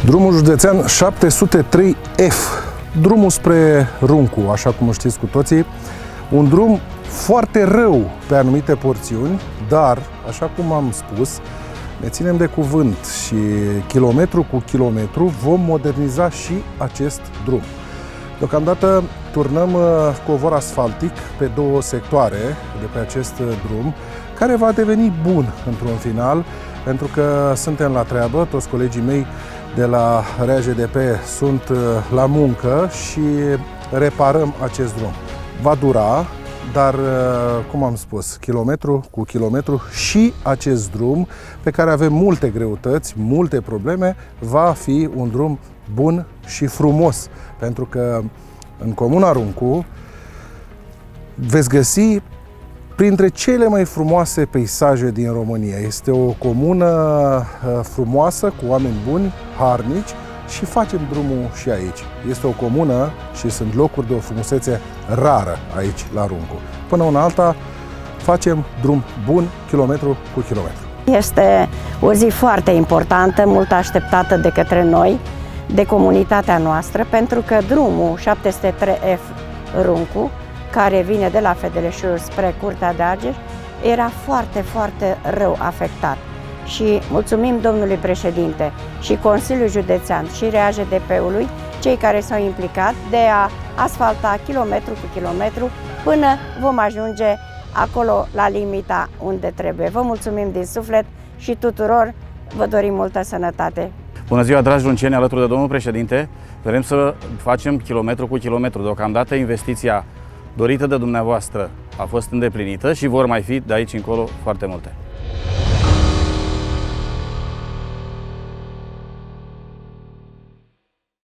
Drumul județean 703F, drumul spre Runcu, așa cum știți cu toții, un drum foarte rău pe anumite porțiuni, dar, așa cum am spus, ne ținem de cuvânt și kilometru cu kilometru vom moderniza și acest drum. Deocamdată turnăm covor asfaltic pe două sectoare de pe acest drum, care va deveni bun într-un final, pentru că suntem la treabă, toți colegii mei de la RAJDP sunt la muncă și reparăm acest drum. Va dura, dar, cum am spus, kilometru cu kilometru și acest drum, pe care avem multe greutăți, multe probleme, va fi un drum bun și frumos, pentru că în comuna Runcu veți găsi printre cele mai frumoase peisaje din România. Este o comună frumoasă, cu oameni buni, harnici, și facem drumul și aici. Este o comună și sunt locuri de o frumusețe rară aici la Runcu. Până una alta facem drum bun, kilometru cu kilometru. Este o zi foarte importantă, mult așteptată de către noi, de comunitatea noastră, pentru că drumul 703F Runcu, care vine de la Fedeleșul spre Curtea de Argeș, era foarte, foarte rău afectat. Și mulțumim domnului președinte și Consiliul Județean și RAJDP-ului, cei care s-au implicat de a asfalta kilometru cu kilometru până vom ajunge acolo la limita unde trebuie. Vă mulțumim din suflet și tuturor vă dorim multă sănătate. Bună ziua, dragi runceni, alături de domnul președinte. Vrem să facem kilometru cu kilometru. Deocamdată investiția dorită de dumneavoastră a fost îndeplinită și vor mai fi de aici încolo foarte multe.